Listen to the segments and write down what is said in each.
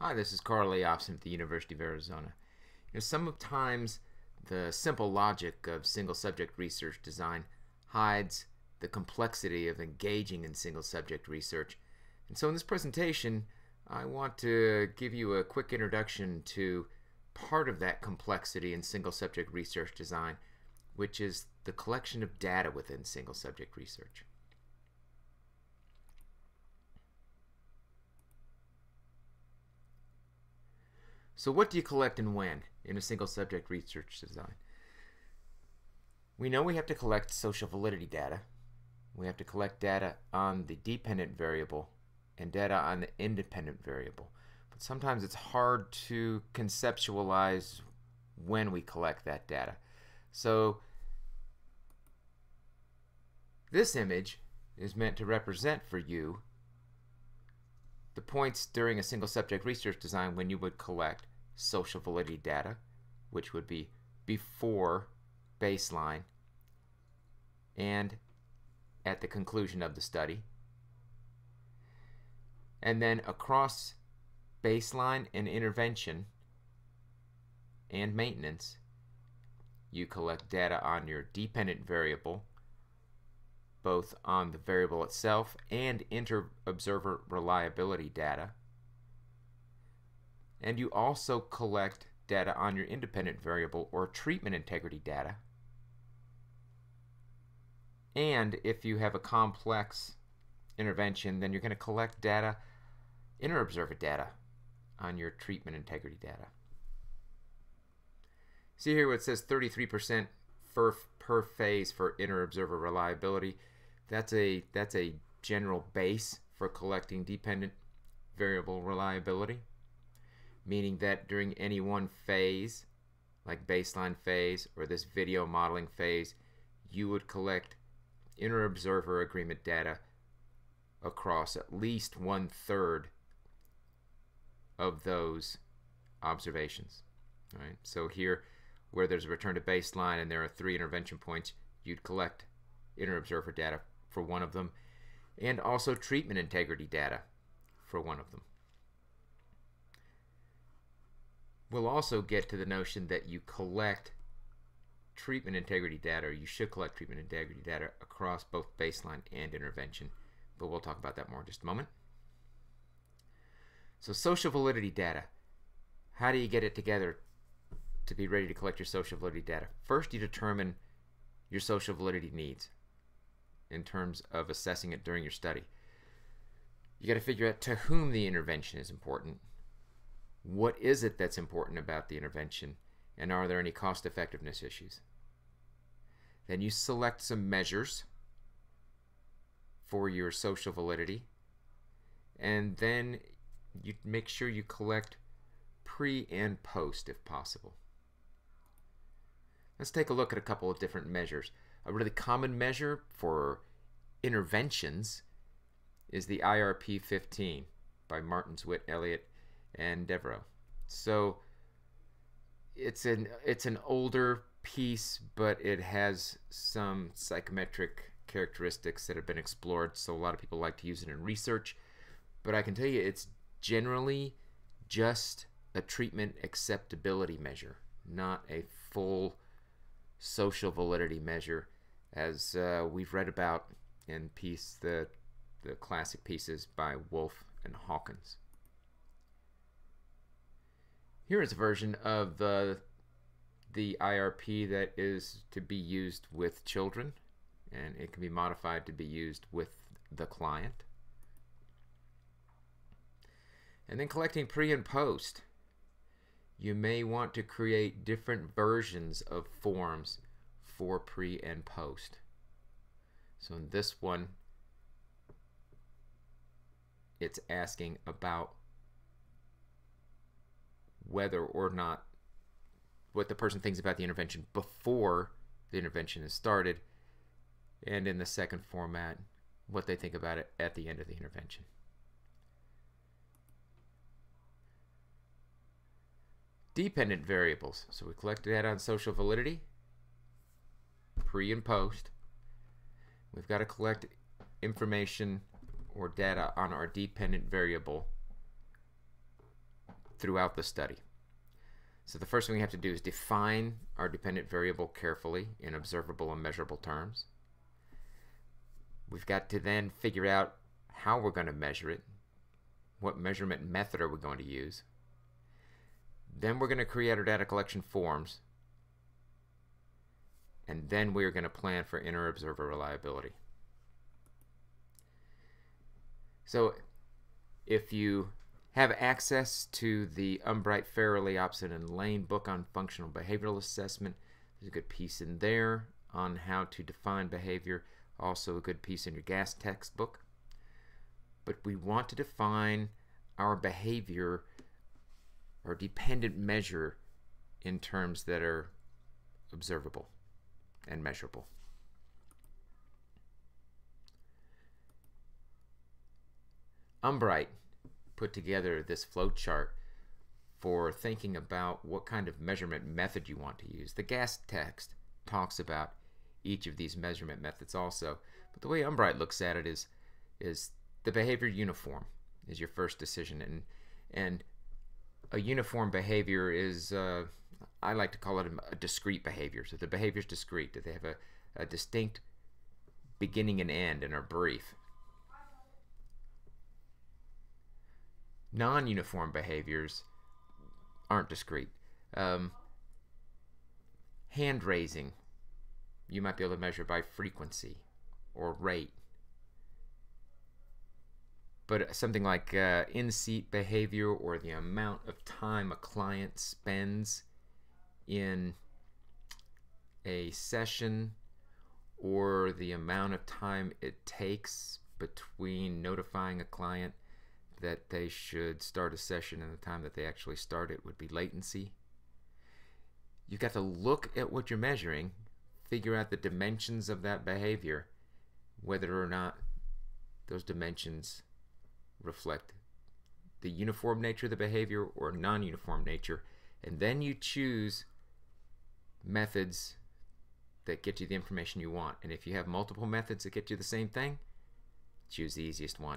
Hi, this is Carl Leofson at the University of Arizona. Sometimes the simple logic of single subject research design hides the complexity of engaging in single subject research. And so in this presentation, I want to give you a quick introduction to part of that complexity in single subject research design, which is the collection of data within single subject research. So what do you collect and when in a single subject research design? We know we have to collect social validity data. We have to collect data on the dependent variable and data on the independent variable. But sometimes it's hard to conceptualize when we collect that data. So this image is meant to represent for you the points during a single subject research design when you would collect social validity data, which would be before baseline and at the conclusion of the study. And then across baseline and intervention and maintenance, you collect data on your dependent variable, both on the variable itself and interobserver reliability data. And you also collect data on your independent variable or treatment integrity data. And if you have a complex intervention, then you're going to collect data, interobserver data, on your treatment integrity data. See here where it says 33% per phase for interobserver reliability. That's a general base for collecting dependent variable reliability, meaning that during any one phase, like baseline phase or this video modeling phase, you would collect interobserver agreement data across at least 1/3 of those observations. All right? So here, where there's a return to baseline and there are 3 intervention points, you'd collect interobserver data for one of them, and also treatment integrity data for one of them. We'll also get to the notion that you collect treatment integrity data, or you should collect treatment integrity data across both baseline and intervention, but we'll talk about that more in just a moment. So social validity data, how do you get it together to be ready to collect your social validity data? First, you determine your social validity needs in terms of assessing it during your study. You got to figure out to whom the intervention is important. What is it that's important about the intervention, and are there any cost effectiveness issues? Then you select some measures for your social validity, and then you make sure you collect pre and post if possible. Let's take a look at a couple of different measures. A really common measure for interventions is the IRP 15 by Martin, Zwitt, Elliott, and Devereaux. So it's an older piece, but it has some psychometric characteristics that have been explored, so a lot of people like to use it in research. But I can tell you it's generally just a treatment acceptability measure, not a full social validity measure, as we've read about in the classic pieces by Wolf and Hawkins. Here is a version of the IRP that is to be used with children, and it can be modified to be used with the client. And then collecting pre and post. You may want to create different versions of forms for pre and post. So in this one, it's asking about whether or not what the person thinks about the intervention before the intervention is started, and in the second format, what they think about it at the end of the intervention. Dependent variables. So we collect data on social validity, pre and post. We've got to collect information or data on our dependent variable throughout the study. So the first thing we have to do is define our dependent variable carefully in observable and measurable terms. We've got to then figure out how we're going to measure it. What measurement method are we going to use? Then we're going to create our data collection forms. And then we're going to plan for interobserver reliability. So if you have access to the Umbright, Farrell, Leopson, and Lane book on functional behavioral assessment, there's a good piece in there on how to define behavior. Also a good piece in your GAS textbook. But we want to define our behavior or dependent measure in terms that are observable and measurable. Umbright put together this flow chart for thinking about what kind of measurement method you want to use. The GAS text talks about each of these measurement methods also, but the way Umbright looks at it is the behavior uniform is your first decision, and a uniform behavior is I like to call it a discrete behavior. So the behavior is discrete. They have a distinct beginning and end and are brief. Non-uniform behaviors aren't discrete. Hand raising, you might be able to measure by frequency or rate. But something like in-seat behavior or the amount of time a client spends in a session or the amount of time it takes between notifying a client that they should start a session and the time that they actually start it would be latency. You've got to look at what you're measuring, figure out the dimensions of that behavior, whether or not those dimensions reflect the uniform nature of the behavior or non-uniform nature, and then you choose methods that get you the information you want. And if you have multiple methods that get you the same thing, choose the easiest one.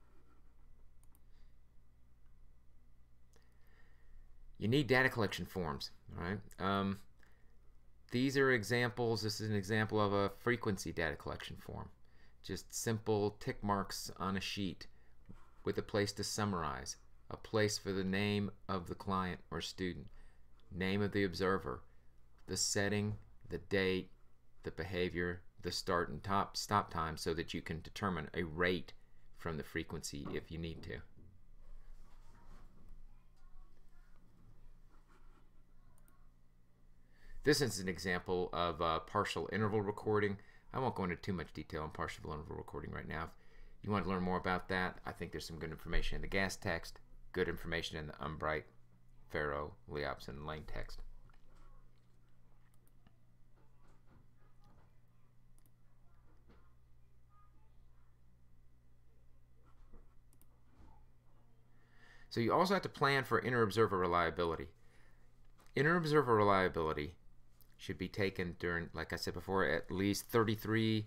You need data collection forms, all right? These are examples. This is an example of a frequency data collection form. Just simple tick marks on a sheet with a place to summarize, a place for the name of the client or student, name of the observer, the setting, the date, the behavior, the start and stop time, so that you can determine a rate from the frequency if you need to. This is an example of a partial interval recording. I won't go into too much detail on partial interval recording right now. If you want to learn more about that, I think there's some good information in the GAS text, good information in the Umbright, Farrell, Leopson, and Lane text. So you also have to plan for interobserver reliability. Interobserver reliability should be taken during, like I said before, at least 33%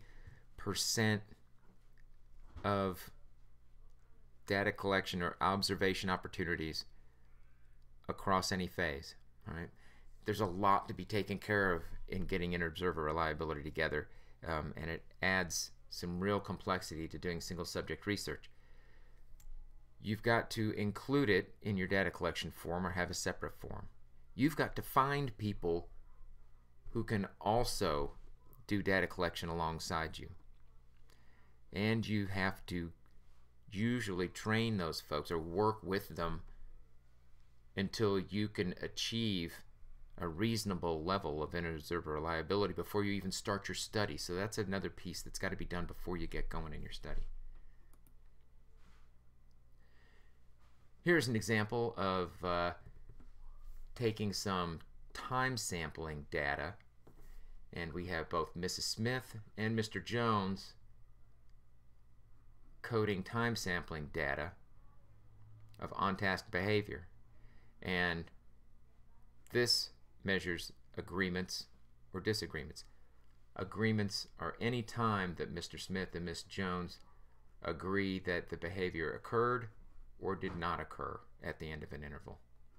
of data collection or observation opportunities across any phase. All right? There's a lot to be taken care of in getting interobserver reliability together, and it adds some real complexity to doing single subject research. You've got to include it in your data collection form or have a separate form. You've got to find people who can also do data collection alongside you. And you have to usually train those folks or work with them until you can achieve a reasonable level of interobserver reliability before you even start your study. So that's another piece that's got to be done before you get going in your study. Here's an example of taking some time sampling data, and we have both Mrs. Smith and Mr. Jones coding time sampling data of on-task behavior, and this measures agreements or disagreements. Agreements are any time that Mr. Smith and Ms. Jones agree that the behavior occurred or did not occur at the end of an interval.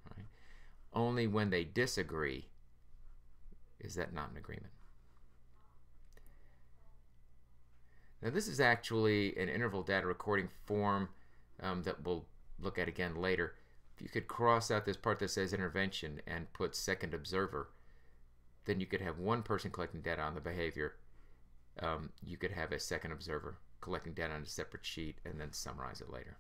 Only when they disagree is that not an agreement. Now this is actually an interval data recording form that we'll look at again later. If you could cross out this part that says intervention and put second observer, then you could have one person collecting data on the behavior. You could have a second observer collecting data on a separate sheet and then summarize it later.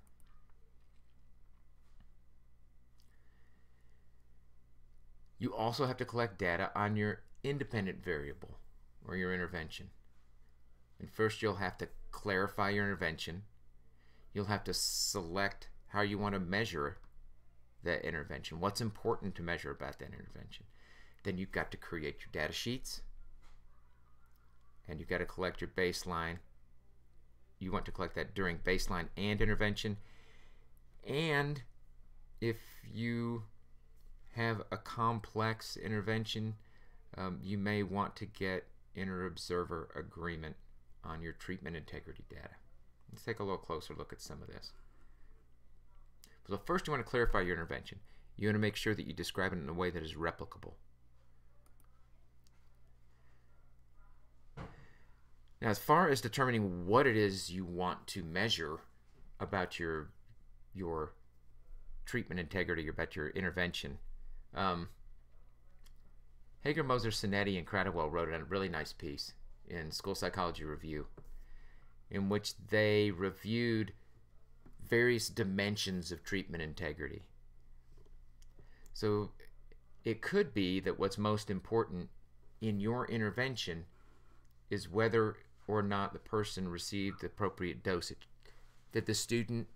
You also have to collect data on your independent variable or your intervention. And first you'll have to clarify your intervention. You'll have to select how you want to measure that intervention. What's important to measure about that intervention? Then you've got to create your data sheets. And you've got to collect your baseline. You want to collect that during baseline and intervention. And if you have a complex intervention, you may want to get interobserver agreement on your treatment integrity data. Let's take a little closer look at some of this. So first you want to clarify your intervention. You want to make sure that you describe it in a way that is replicable. Now, as far as determining what it is you want to measure about your treatment integrity, about your intervention, Hager, Moser, Sinetti, and Cradwell wrote a really nice piece in School Psychology Review in which they reviewed various dimensions of treatment integrity. So it could be that what's most important in your intervention is whether or not the person received the appropriate dosage. Did the student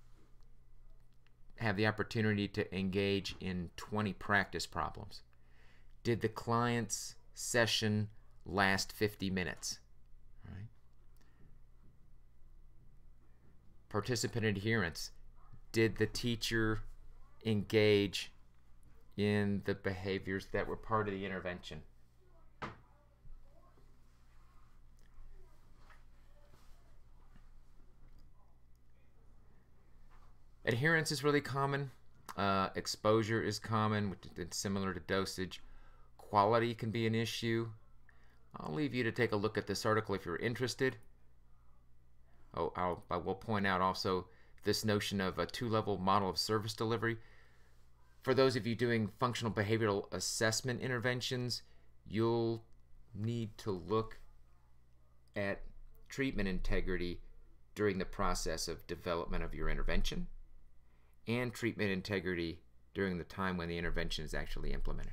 have the opportunity to engage in 20 practice problems? Did the client's session last 50 minutes? Right? Participant adherence. Did the teacher engage in the behaviors that were part of the intervention? Adherence is really common. Exposure is common, which is similar to dosage. Quality can be an issue. I'll leave you to take a look at this article if you're interested. I will point out also this notion of a two-level model of service delivery. For those of you doing functional behavioral assessment interventions, you'll need to look at treatment integrity during the process of development of your intervention and treatment integrity during the time when the intervention is actually implemented.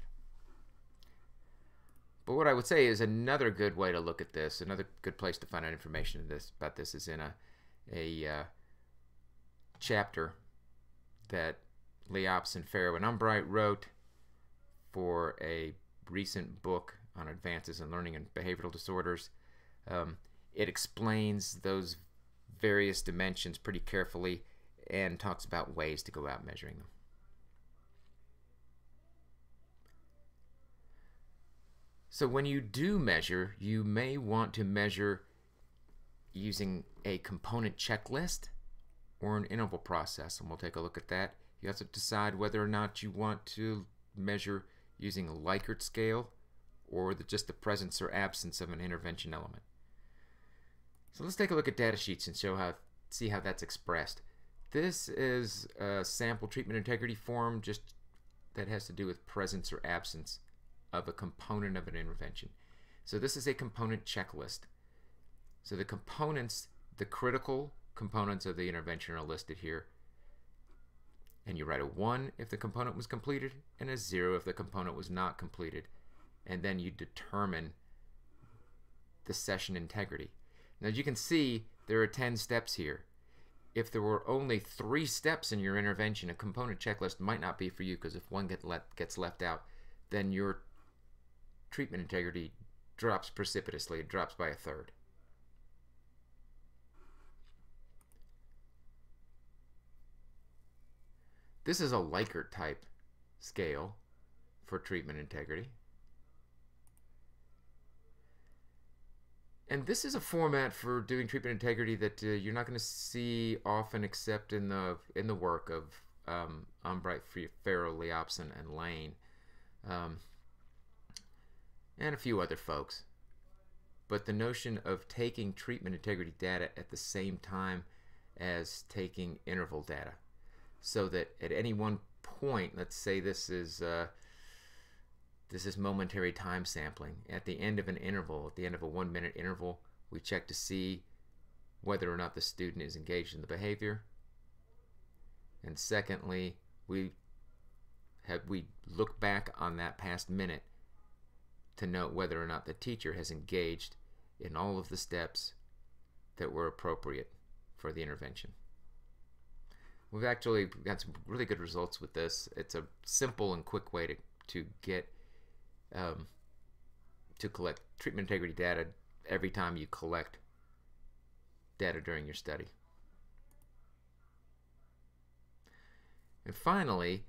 But what I would say is another good way to look at this, another good place to find out information about this is in a chapter that Leops and Farrow and Umbright wrote for a recent book on advances in learning and behavioral disorders. It explains those various dimensions pretty carefully and talks about ways to go out measuring them. So when you do measure, you may want to measure using a component checklist or an interval process, and we'll take a look at that. You have to decide whether or not you want to measure using a Likert scale or just the presence or absence of an intervention element. So let's take a look at data sheets and see how that's expressed. This is a sample treatment integrity form just that has to do with presence or absence of a component of an intervention. So this is a component checklist. So the components, the critical components of the intervention are listed here. And you write a 1 if the component was completed and a 0 if the component was not completed. And then you determine the session integrity. Now as you can see, there are 10 steps here. If there were only 3 steps in your intervention, a component checklist might not be for you, because if one gets left out, then your treatment integrity drops precipitously. It drops by 1/3. This is a Likert type scale for treatment integrity. And this is a format for doing treatment integrity that you're not going to see often except in the work of Umbright, Farrow, Leopson, and Lane, and a few other folks. But the notion of taking treatment integrity data at the same time as taking interval data, so that at any one point, let's say this is momentary time sampling. At the end of an interval, at the end of a 1-minute interval, we check to see whether or not the student is engaged in the behavior. And secondly, we look back on that past minute to note whether or not the teacher has engaged in all of the steps that were appropriate for the intervention. We've actually got some really good results with this. It's a simple and quick way to get to collect treatment integrity data every time you collect data during your study. And finally,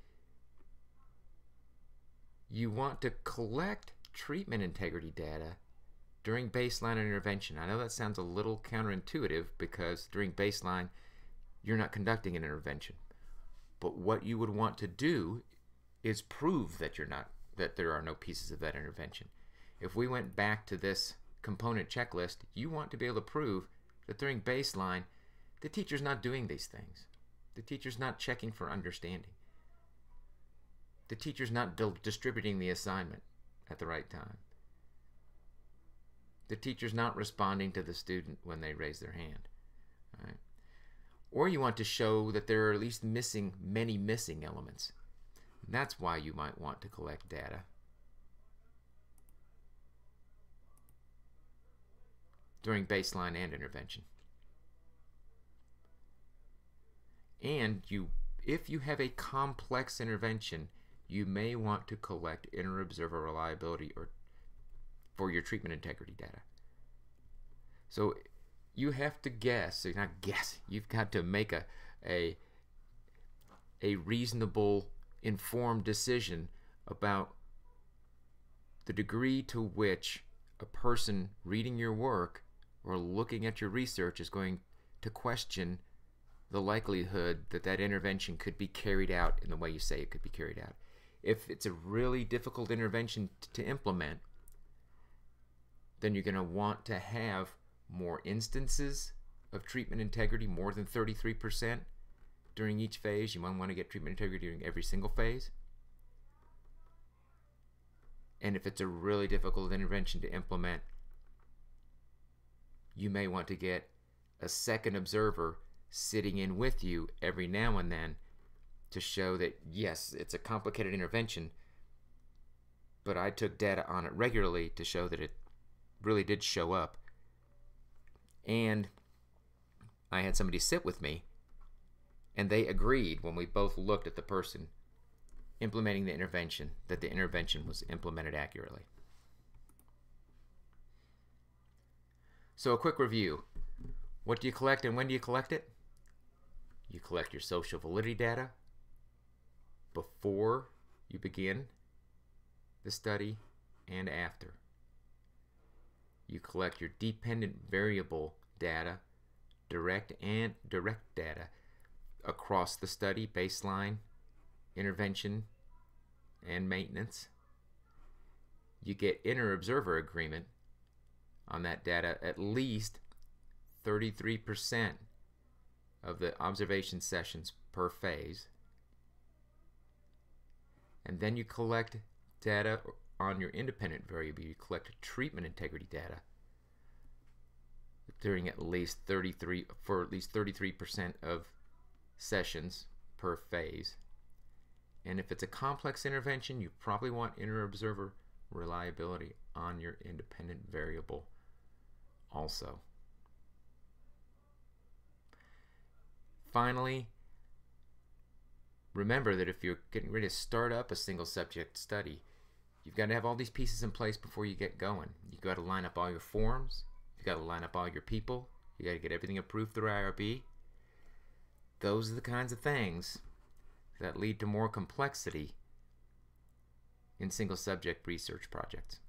you want to collect treatment integrity data during baseline intervention. I know that sounds a little counterintuitive because during baseline you're not conducting an intervention. But what you would want to do is prove that there are no pieces of that intervention. If we went back to this component checklist, you want to be able to prove that during baseline the teacher's not doing these things. The teacher's not checking for understanding. The teacher's not distributing the assignment at the right time. The teacher's not responding to the student when they raise their hand. All right? Or you want to show that there are at least many missing elements. And that's why you might want to collect data during baseline and intervention. And if you have a complex intervention, you may want to collect interobserver reliability for your treatment integrity data. So you have to guess, so not guess, you've got to make a reasonable, informed decision about the degree to which a person reading your work or looking at your research is going to question the likelihood that that intervention could be carried out in the way you say it could be carried out. If it's a really difficult intervention to implement, then you're going to want to have more instances of treatment integrity, more than 33% during each phase. You might want to get treatment integrity during every single phase. And if it's a really difficult intervention to implement, you may want to get a second observer sitting in with you every now and then to show that, yes, it's a complicated intervention, but I took data on it regularly to show that it really did show up. And I had somebody sit with me, and they agreed when we both looked at the person implementing the intervention that the intervention was implemented accurately. So a quick review. What do you collect and when do you collect it? You collect your social validity data before you begin the study and after. You collect your dependent variable data, direct data across the study, baseline, intervention, and maintenance. You get interobserver agreement on that data at least 33% of the observation sessions per phase. And then you collect data on your independent variable. You collect treatment integrity data during at least 33% of sessions per phase. And if it's a complex intervention, you probably want interobserver reliability on your independent variable also. Finally, remember that if you're getting ready to start up a single subject study, you've got to have all these pieces in place before you get going. You've got to line up all your forms, you've got to line up all your people, you got to get everything approved through IRB. Those are the kinds of things that lead to more complexity in single subject research projects.